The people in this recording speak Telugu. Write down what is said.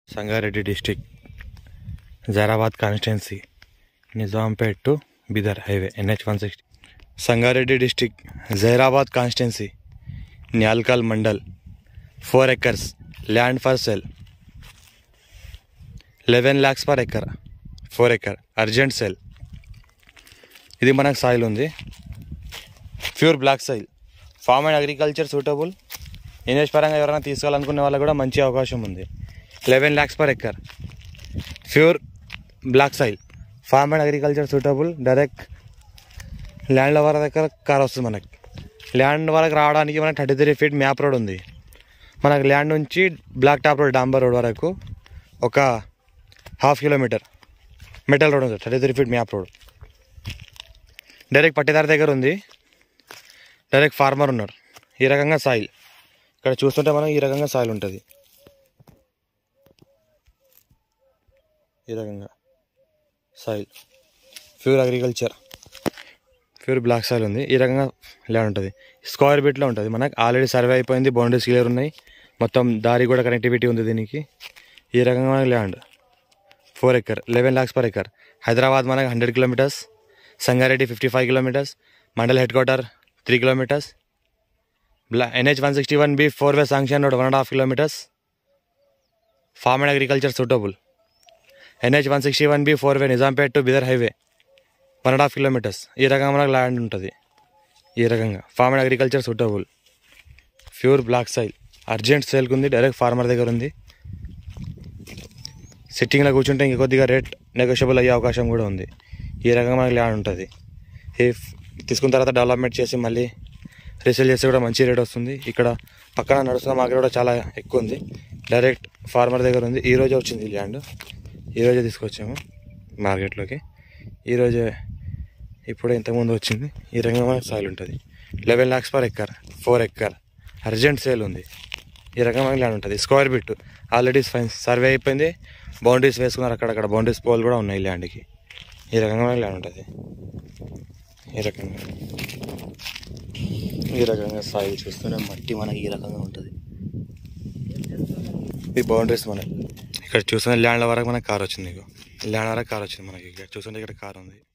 Sangareddy district Zaheerabad constituency Nizampet to Bidar highway NH-160. Sangareddy district Zaheerabad constituency Nyalkal mandal 4 acres land for sale 11 lakhs per acre 4 acre urgent sale. ఇది మనకు సాయిల్ ఉంది, pure black soil, farm and agriculture suitable. Invest పరంగా ఎవరైనా తీసుకోవాలనుకునే వాళ్ళకి కూడా మంచి అవకాశం ఉంది. 11 lakhs per acre pure black soil, farm and agriculture suitable. Direct land వరకు దగ్గర కార్ వస్తుంది. మనకి ల్యాండ్ వరకు రావడానికి మనకి 33 feet మ్యాప్ రోడ్ ఉంది. మనకు ల్యాండ్ నుంచి బ్లాక్ టాప్ రోడ్ డాంబర్ రోడ్ వరకు ఒక 1/2 kilometer మెటల్ రోడ్ ఉంది. 33 feet మ్యాప్ రోడ్. డైరెక్ట్ పట్టేదారి దగ్గర ఉంది, డైరెక్ట్ ఫార్మర్ ఉన్నారు. ఈ రకంగా సాయిల్ ఇక్కడ చూస్తుంటే మనం ఈ రకంగా సాయిల్ ఉంటుంది. ఈ రకంగా soil pure agriculture, pure black soil ఉంది. ఈ రకంగా ల్యాండ్ ఉంటుంది. స్క్వేర్ బిట్లో ఉంటుంది. మనకు ఆల్రెడీ సర్వే అయిపోయింది, బౌండరీస్ క్లియర్ ఉన్నాయి, మొత్తం దారి కూడా కనెక్టివిటీ ఉంది దీనికి. ఈ రకంగా మనకి land 4 acre 11 lakhs per acre. Hyderabad మనకు 100 kilometers, Sangareddy 55 kilometers, mandal headquarter 3 kilometers, NH-161B 4-way sanction road 1.5 kilometers, farm and agriculture suitable. NH-161B 4-way Nizampet to Bidar highway 1.5 kilometers. ఈ రకంగా మనకు ల్యాండ్ ఉంటుంది. ఈ రకంగా farm and agriculture suitable, pure black soil, urgent సేల్కి ఉంది. డైరెక్ట్ ఫార్మర్ దగ్గర ఉంది. సిట్టింగ్లో కూర్చుంటే ఇంక కొద్దిగా రేట్ నెగోషియబుల్ అయ్యే అవకాశం కూడా ఉంది. ఈ రకంగా మనకి ల్యాండ్ ఉంటుంది. తీసుకున్న తర్వాత డెవలప్మెంట్ చేసి మళ్ళీ రీసేల్ చేస్తే కూడా మంచి రేట్ వస్తుంది. ఇక్కడ పక్కన నడుస్తున్న మార్కెట్ కూడా చాలా ఎక్కువ ఉంది. డైరెక్ట్ ఫార్మర్ దగ్గర ఉంది. ఈరోజే వచ్చింది ఈ ల్యాండ్, ఈరోజే తీసుకొచ్చాము మార్కెట్లోకి. ఈరోజే ఇప్పుడే ఇంతకుముందు వచ్చింది. ఈ రకంగా మనకి సాయిల్ ఉంటుంది. 11 lakhs per acre 4 acre urgent sale ఉంది. ఈ రకంగా మనకి ల్యాండ్ ఉంటుంది. స్క్వేర్ బిట్ ఆల్రెడీ సర్వే అయిపోయింది, బౌండరీస్ వేసుకున్నారు. అక్కడక్కడ బౌండరీస్ పోల్ కూడా ఉన్నాయి ల్యాండ్కి. ఈ రకంగా మనకి ల్యాండ్ ఉంటుంది. ఈ రకంగా సాయిల్ చూస్తూనే మట్టి మనకి ఈ రకంగా ఉంటుంది. ఈ బౌండరీస్ మనకి ఇక్కడ చూస్తున్న ల్యాండ్ వరకు మనకి కార్ వచ్చింది. ల్యాండ్ వరకు కార్ వచ్చింది మనకి. ఇక్కడ చూస్తుంటే ఇక్కడ కార్ ఉంది.